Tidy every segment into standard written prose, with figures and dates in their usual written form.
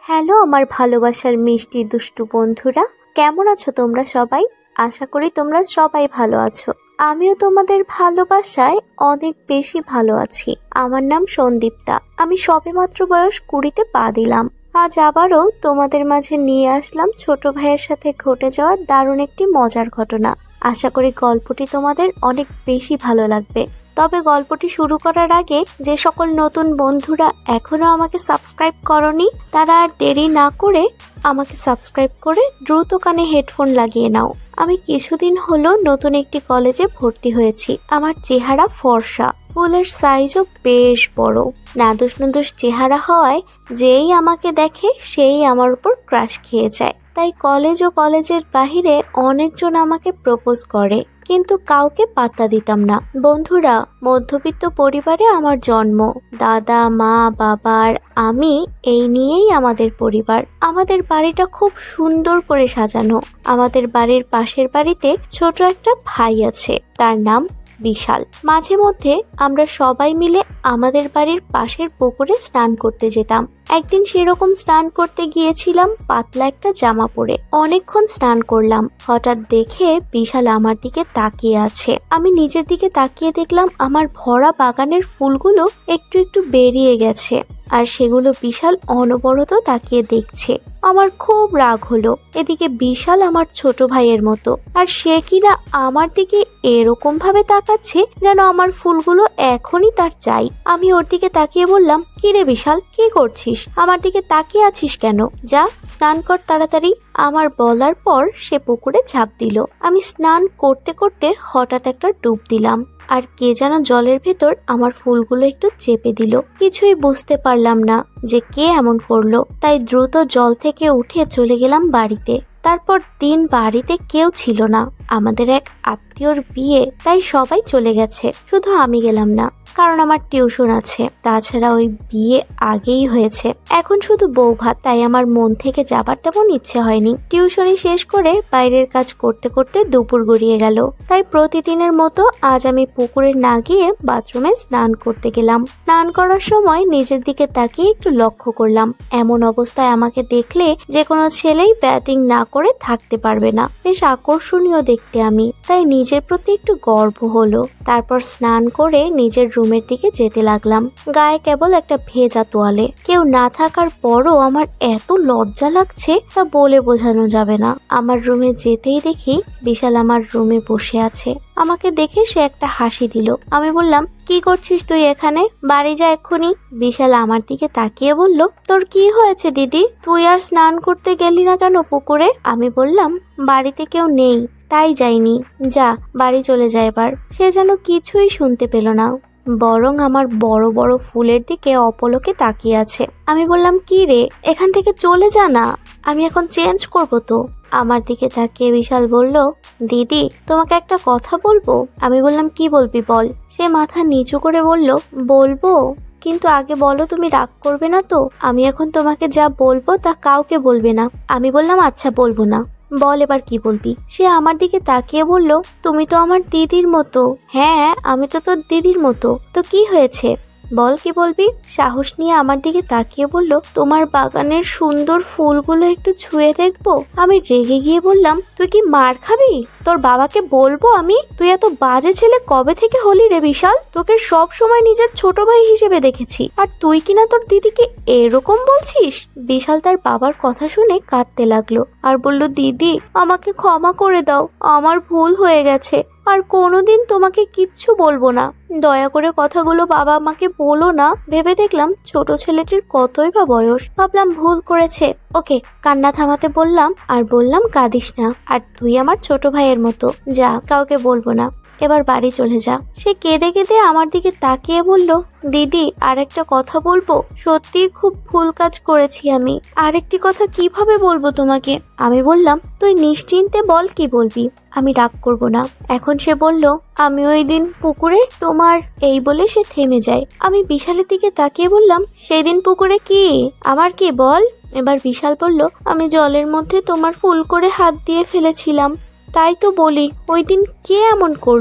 Hello আমার ভালোবাসার মিষ্টি দুষ্টু বন্ধুরা, কেমন আছো তোমরা সবাই? আশা করি তোমরা সবাই ভালো আছো। আমিও তোমাদের ভালোবাসায় অনেক বেশি ভালো আছি। আমার নাম সন্দীপ্তা। আমি সবেমাত্র বয়স 20-তে পা দিলাম। আজ আবারও তোমাদের মাঝে নিয়ে আসলাম ছোট ভাইয়ের সাথে ঘটে যাওয়া দারুণ একটি মজার ঘটনা। আশা করি গল্পটি তোমাদের অনেক বেশি ভালো লাগবে। তবে গল্পটি শুরু করার আগে যে সকল নতুন বন্ধুরা এখনো আমাকে সাবস্ক্রাইব করনি, তারা আর দেরি না করে আমাকে সাবস্ক্রাইব করে দ্রুত কানে হেডফোন লাগিয়ে নাও। আমি কিছুদিন হলো নতুন একটি কলেজে ভর্তি হয়েছি। আমার চেহারা ফর্সা, ফুলের সাইজও বেশ বড়। নাদুস নুদুস চেহারা হওয়ায় যেই আমাকে দেখে সেই আমার উপর ক্রাশ খেয়ে যায়। তাই কলেজ ও কলেজের বাহিরে অনেকজন আমাকে প্রপোজ করে, কিন্তু কাউকে পাত্তা দিতাম না। বন্ধুরা, মধ্যবিত্ত পরিবারে আমার জন্ম। দাদা, মা, বাবা আর আমি, এই নিয়েই আমাদের পরিবার। আমাদের বাড়িটা খুব সুন্দর করে সাজানো। আমাদের বাড়ির পাশের বাড়িতে ছোট একটা ভাই আছে, তার নাম বিশাল। মাঝে মধ্যে আমরা সবাই মিলে আমাদের বাড়ির পাশের পুকুরে স্নান করতে যেতাম। একদিন সেরকম স্নান করতে গিয়েছিলাম পাতলা একটা জামা পরে। অনেকক্ষণ স্নান করলাম। হঠাৎ দেখে বিশাল আমার দিকে তাকিয়ে আছে। আমি নিজের দিকে তাকিয়ে দেখলাম আমার ভরা বাগানের ফুলগুলো একটু একটু বেরিয়ে গেছে, আর সেগুলো বিশাল অনবরত তাকিয়ে দেখছে। আমার খুব রাগ হলো। এদিকে বিশাল আমার ছোট ভাইয়ের মতো, আর সে কিনা আমার দিকে এরকম ভাবে তাকাচ্ছে যেন আমার ফুলগুলো এখনই তার চাই। আমি ওর দিকে তাকিয়ে বললাম, কি রে বিশাল, কি করছিস? আমার দিকে তাকিয়ে আছিস কেন? যা স্নান কর তাড়াতাড়ি। আমার বলার পর সে পুকুরে ঝাঁপ দিল। আমি স্নান করতে করতে হঠাৎ একটা ডুব দিলাম, আর কে যেন জলের ভেতর আমার ফুলগুলো একটু চেপে দিল। কিছুই বুঝতে পারলাম না যে কে এমন করলো। তাই দ্রুত জল থেকে উঠে চলে গেলাম বাড়িতে। তারপর দিন বাড়িতে কেউ ছিল না। আমাদের এক আত্মীয়র বিয়ে, তাই সবাই চলে গেছে, শুধু আমি গেলাম না, কারণ আমার টিউশন আছে। তাছাড়া ওই বিয়ে আগেই হয়েছে, এখন শুধু বউ ভাত, তাই আমার মন থেকে যাবার তেমন ইচ্ছে হয়নি। টিউশনি শেষ করে বাইরের কাজ করতে করতে দুপুর গড়িয়ে গেল। তাই প্রতিদিনের মতো আজ আমি পুকুরে না গিয়ে বাথরুমে স্নান করতে গেলাম। স্নান করার সময় নিজের দিকে তাকিয়ে একটু লক্ষ্য করলাম। এমন অবস্থায় আমাকে দেখলে যে কোনো ছেলেই ব্যাটিং না করে থাকতে পারবে না। বেশ আকর্ষণীয় দেখতে আমি, তাই নিজের প্রতি একটু গর্ব হলো। তারপর স্নান করে নিজের রুমের দিকে যেতে লাগলাম। গায়ে কেবল একটা ভেজা তোয়ালে। কেউ না থাকার পরও আমার এত লজ্জা লাগছে তা বলে বোঝানো যাবে না। আমার রুমে যেতেই দেখি বিশাল আমার রুমে বসে আছে। আমাকে দেখে সে একটা হাসি দিল। আমি বললাম, কি করছিস তুই এখানে? বাড়ি যা এক্ষুনি। বিশাল আমার দিকে তাকিয়ে বলল, তোর কি হয়েছে দিদি? তুই আর স্নান করতে গেলি না কেন পুকুরে? আমি বললাম, বাড়িতে কেউ নেই তাই যাইনি। যা বাড়ি চলে যায় এবার। সে যেন কিছুই শুনতে পেল না, বরং আমার বড় বড় ফুলের দিকে অপলকে তাকিয়ে আছে। আমি বললাম, কি রে, এখান থেকে চলে যা না, আমি এখন চেঞ্জ করব তো। আমার দিকে তাকিয়ে বিশাল বলল, দিদি তোমাকে একটা কথা বলবো। আমি বললাম, কি বলবি বল। সে মাথা নিচু করে বলল, বলবো, কিন্তু আগে বলো তুমি রাগ করবে না তো? আমি এখন তোমাকে যা বলবো তা কাউকে বলবে না। আমি বললাম, আচ্ছা বলবো না। বল এবার কি বলবি। সে আমার দিকে তাকিয়ে বলল, তুমি তো আমার দিদির মতো। হ্যাঁ, আমি তো তোর দিদির মতো। তো কি হয়েছে, বল কি বলবি। সাহস নিয়ে আমার দিকে তাকিয়ে বলল, তোমার বাগানের সুন্দর ফুলগুলো একটু ছুঁয়ে দেখবো। আমি রেগে গিয়ে বললাম, তুই কি মার খাবি? তোর বাবাকে বলবো আমি? তুই এত বাজে ছেলে কবে থেকে হলি রে বিশাল? তোকে সব সময় নিজের ছোট ভাই হিসেবে দেখেছি, আর তুই কিনা তোর দিদিকে এরকম বলছিস। বিশাল তার বাবার কথা শুনে কাঁদতে লাগলো আর বলল, দিদি আমাকে ক্ষমা করে দাও, আমার ভুল হয়ে গেছে, আর কোনোদিন তোমাকে কিচ্ছু বলবো না। দয়া করে কথাগুলো বাবা আমাকে বলো না। ভেবে দেখলাম ছোট ছেলেটির কতই বা বয়স। ভাবলাম ভুল করেছে। ওকে কান্না থামাতে বললাম, আর বললাম, কাঁদিস না, আর তুই আমার ছোট ভাইয়ের মতো। যা, কাউকে বলবো না, এবার বাড়ি চলে যা। সে কেঁদে কেঁদে আমার দিকে তাকিয়ে বলল, দিদি আর একটা কথা বলবো। সত্যি খুব ভুল কাজ করেছি আমি। আরেকটি কথা কিভাবে বলবো তোমাকে? আমি বললাম, তুই নিশ্চিন্তে বল কি বলবি, আমি রাগ করব না। এখন সে বলল, আমি ওই দিন পুকুরে তোমার। এই বলে সে থেমে যায়। আমি বিশালের দিকে তাকিয়ে বললাম, সেই দিন পুকুরে কি? আমার কি বল। এবার বিশাল বলল, আমি জলের মধ্যে তোমার ফুল করে হাত দিয়ে ফেলেছিলাম। তাই তো বলি, ওই দিন কে এমন করলো?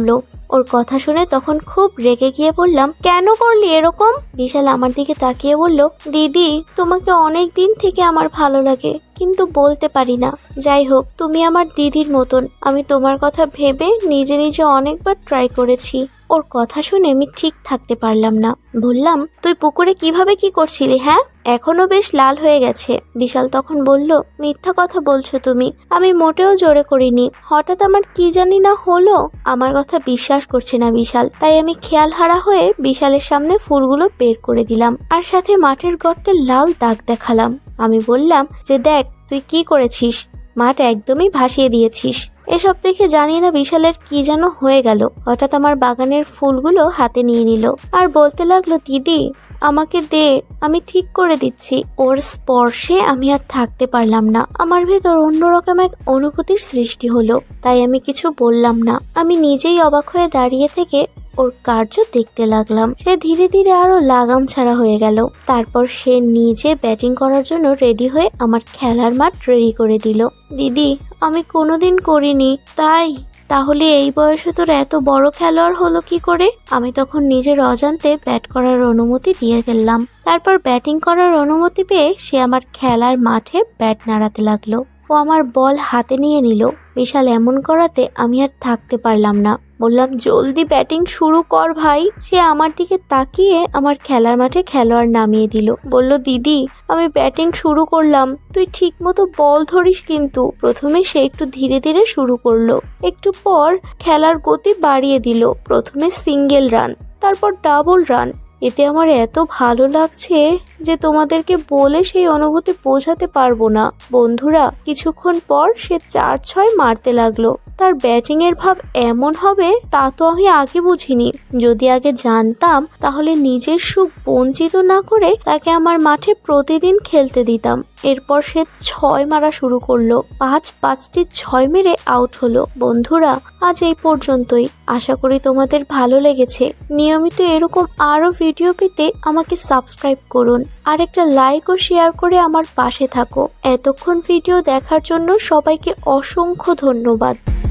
ওর কথা শুনে তখন খুব রেগে গিয়ে বললাম, কেন করলি এরকম? বিশাল আমার দিকে তাকিয়ে বলল, দিদি তোমাকে অনেক দিন থেকে আমার ভালো লাগে, কিন্তু বলতে পারি না। যাই হোক, তুমি আমার দিদির মতন। আমি তোমার কথা ভেবে নিজে নিজে অনেকবার ট্রাই করেছি। ওর কথা শুনে আমি ঠিক থাকতে পারলাম না। বললাম, তুই পুকুরে কিভাবে কি করছিলি? হ্যাঁ, এখনো বেশ লাল হয়ে গেছে। বিশাল তখন বলল, মিথ্যা কথা বলছো তুমি, আমি মোটেও জোরে করিনি। হঠাৎ আমার কি জানি না হলো। আমার কথা বিশ্বাস করছে না বিশাল, তাই আমি খেয়াল হারা হয়ে বিশালের সামনে ফুলগুলো বের করে দিলাম, আর সাথে মাঠের গর্তে লাল দাগ দেখালাম। আমি বললাম যে, দেখ তুই কি করেছিস, মাঠ একদমই ভাসিয়ে দিয়েছিস। এসব দেখে জানি না বিশালের কি যেন হয়ে গেল। হঠাৎ আমার বাগানের ফুলগুলো হাতে নিয়ে নিল আর বলতে লাগলো, দিদি আমাকে দে, আমি ঠিক করে দিচ্ছি। ওর স্পর্শে আমি আর থাকতে পারলাম না। আমার ভেতর অন্যরকম এক অনুভূতির সৃষ্টি হলো, তাই আমি কিছু বললাম না। আমি নিজেই অবাক হয়ে দাঁড়িয়ে থেকে ওর কার্য দেখতে লাগলাম। সে ধীরে ধীরে আরো লাগাম ছাড়া হয়ে গেল। তারপর সে নিজে ব্যাটিং করার জন্য রেডি হয়ে আমার খেলার মাঠ রেডি করে দিল। দিদি আমি কোনোদিন করিনি, তাহলে এই বয়সে তোর এত বড় খেলোয়াড় হলো কি করে? আমি তখন নিজের অজান্তে ব্যাট করার অনুমতি দিয়ে গেলাম। তারপর ব্যাটিং করার অনুমতি পেয়ে সে আমার খেলার মাঠে ব্যাট নাড়াতে লাগলো। ও আমার বল হাতে নিয়ে নিল। বিশাল এমন করাতে আমি আর থাকতে পারলাম না। বললাম, জলদি ব্যাটিং শুরু কর ভাই। সে আমার দিকে তাকিয়ে আমার খেলার মাঠে খেলোয়াড় নামিয়ে দিল। বলল, দিদি আমি ব্যাটিং শুরু করলাম, তুই ঠিক মতো বল ধরিস কিন্তু। প্রথমে সে একটু ধীরে ধীরে শুরু করলো, একটু পর খেলার গতি বাড়িয়ে দিল। প্রথমে সিঙ্গেল রান, তারপর ডাবল রান। এতে আমার এত ভালো লাগছে যে তোমাদেরকে বলে সেই অনুভূতি বোঝাতে পারবো না। বন্ধুরা, কিছুক্ষণ পর সে 4-6 মারতে লাগলো। তার ব্যাটিং এর ভাব এমন হবে তা তো আমি আগে বুঝিনি। যদি আগে জানতাম তাহলে নিজের সুখ বঞ্চিত না করে তাকে আমার মাঠে প্রতিদিন খেলতে দিতাম। এরপর সে 6 মারা শুরু করলো। 5টি 6 মেরে আউট হলো। বন্ধুরা, আজ এই পর্যন্তই। আশা করি তোমাদের ভালো লেগেছে। নিয়মিত এরকম আরো ভিডিও পেতে আমাকে সাবস্ক্রাইব করুন আর একটা লাইক ও শেয়ার করে আমার পাশে থাকো। এতক্ষণ ভিডিও দেখার জন্য সবাইকে অসংখ্য ধন্যবাদ।